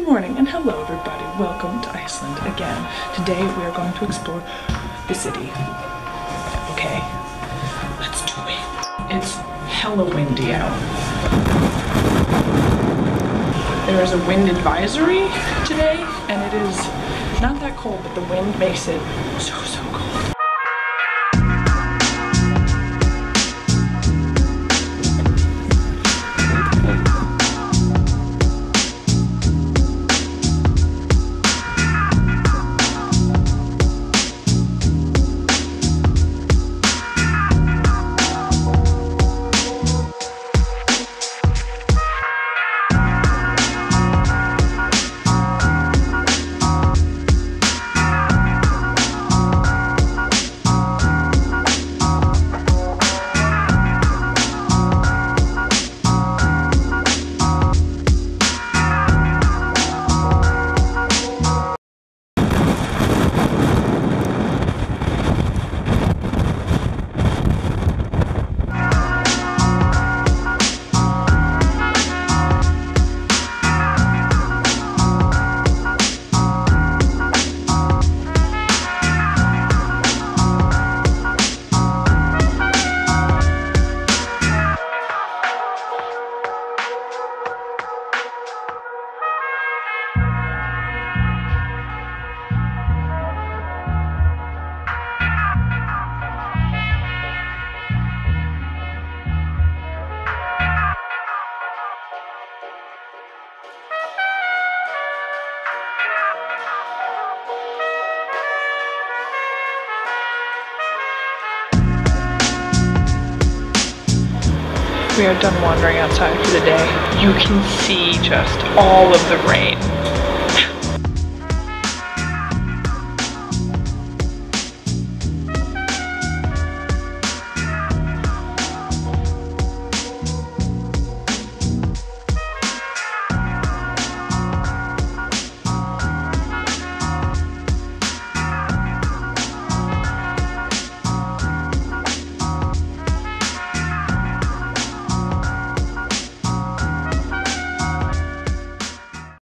morning and hello everybody, welcome to Iceland again. Today we are going to explore the city. Okay, let's do it. It's hella windy out. There is a wind advisory today and it is not that cold, but the wind makes it so cold. We are done wandering outside for the day. You can see just all of the rain